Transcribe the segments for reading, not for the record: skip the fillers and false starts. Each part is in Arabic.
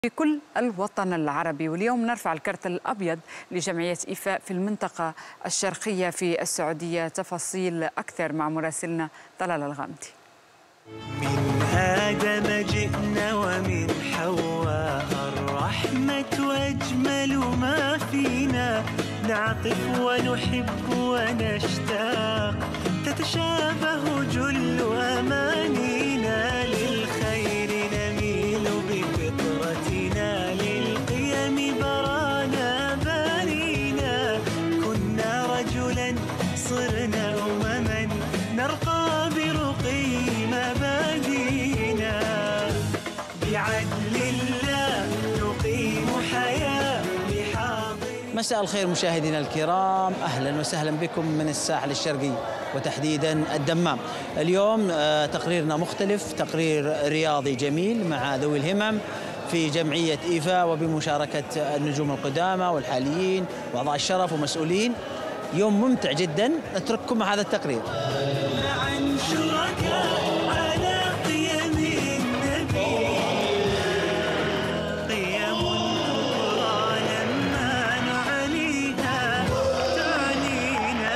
في كل الوطن العربي. واليوم نرفع الكرت الأبيض لجمعية إيفاء في المنطقة الشرقية في السعودية. تفاصيل أكثر مع مراسلنا طلال الغامدي. من آدم جئنا ومن حواء الرحمة وأجمل ما فينا، نعطف ونحب ونشتاق، تتشابه جل أمانينا، للخير نميل بفطرتنا، للقيم برانا بارينا، كنا رجلا صرنا أمما، نرقى برقي مبادينا، بعدل الله نقيم حياة بحاضر. مساء الخير مشاهدينا الكرام، أهلا وسهلا بكم من الساحل الشرقي وتحديدا الدمام. اليوم تقريرنا مختلف، تقرير رياضي جميل مع ذوي الهمم في جمعية إيفاء وبمشاركة النجوم القدامى والحاليين وأعضاء الشرف ومسؤولين. يوم ممتع جدا، نترككم مع هذا التقرير. عن شركاء على قيم النبي، قيم كبرى لما نعليها تعنينا.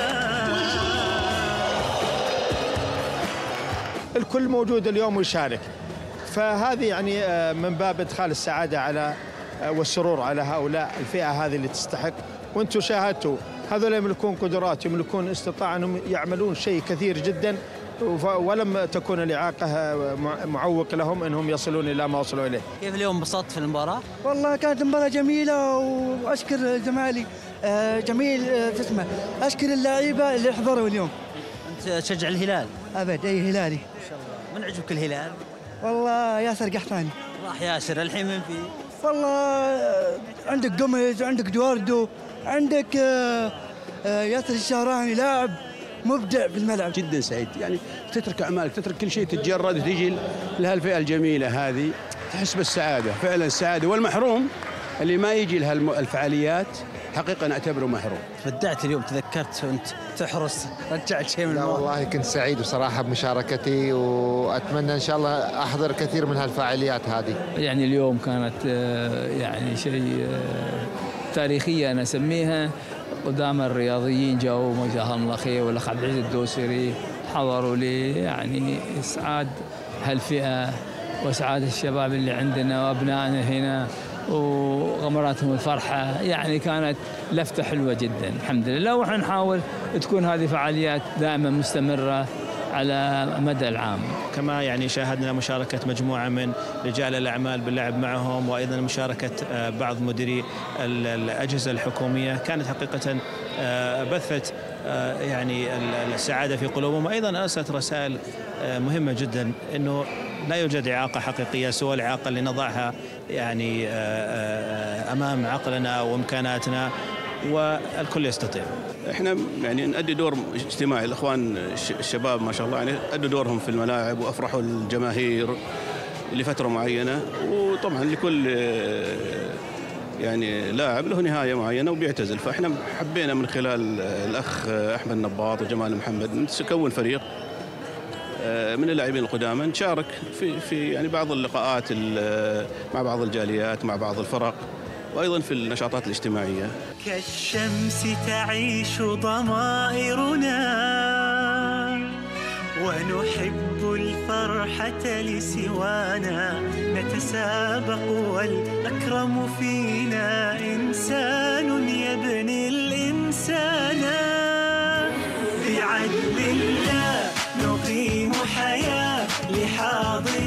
الكل موجود اليوم ويشارك، فهذه يعني من باب إدخال السعادة على والسرور على هؤلاء الفئة هذه اللي تستحق. وانتم شاهدتوا هذول يملكون قدرات، يملكون استطاعة أنهم يعملون شيء كثير جدا، ولم تكون الإعاقة معوق لهم أنهم يصلون إلى ما وصلوا إليه. كيف اليوم انبسطت في المباراة؟ والله كانت مباراة جميلة، وأشكر زمالي جميل اسمه، أشكر اللعيبة اللي حضروا اليوم. أنت تشجع الهلال؟ أبد، أي هلالي. ما شاء الله. من عجبك الهلال؟ والله ياسر قحطاني. راح ياسر، الحين من فيه؟ والله عندك قمز، عندك دواردو، عندك ياسر الشهراني، لاعب مبدع في الملعب. جدا سعيد، يعني تترك اعمالك، تترك كل شيء، تتجرد وتجي لهالفئه الجميله هذه، تحس بالسعاده، فعلا السعاده. والمحروم اللي ما يجي لهالفعاليات حقيقه نعتبره محروم. بدعت اليوم، تذكرت وانت تحرس، رجعت شيء من لا والله كنت سعيد بصراحه بمشاركتي، واتمنى ان شاء الله احضر كثير من هالفعاليات هذه. يعني اليوم كانت يعني شيء تاريخية أنا أسميها. قدام الرياضيين جاءوا، جزاهم الله خير، والأخ عبد العزيز الدوسري حضروا لي، يعني إسعاد هالفئة وإسعاد الشباب اللي عندنا وأبنائنا هنا وغمراتهم الفرحة. يعني كانت لفتة حلوة جدا الحمد لله، ونحن نحاول تكون هذه فعاليات دائما مستمرة على مدى العام. كما يعني شاهدنا مشاركة مجموعة من رجال الأعمال باللعب معهم، وأيضا مشاركة بعض مديري الأجهزة الحكومية، كانت حقيقة بثت يعني السعادة في قلوبهم، وأيضا أرسلت رسائل مهمة جدا أنه لا يوجد إعاقة حقيقية سوى الإعاقة اللي نضعها يعني أمام عقلنا وإمكاناتنا، والكل يستطيع. احنا يعني نؤدي دور اجتماعي، الاخوان الشباب ما شاء الله يعني ادوا دورهم في الملاعب وافرحوا الجماهير لفتره معينه، وطبعا لكل يعني لاعب له نهايه معينه وبيعتزل، فاحنا حبينا من خلال الاخ احمد نباط وجمال محمد نكون فريق من اللاعبين القدامى، نشارك في يعني بعض اللقاءات مع بعض الجاليات، مع بعض الفرق، وأيضا في النشاطات الاجتماعية. كالشمس تعيش ضمائرنا، ونحب الفرحة لسوانا، نتسابق والأكرم فينا إنسان يبني الإنسان، بعدل الله نقيم حياة لحاضر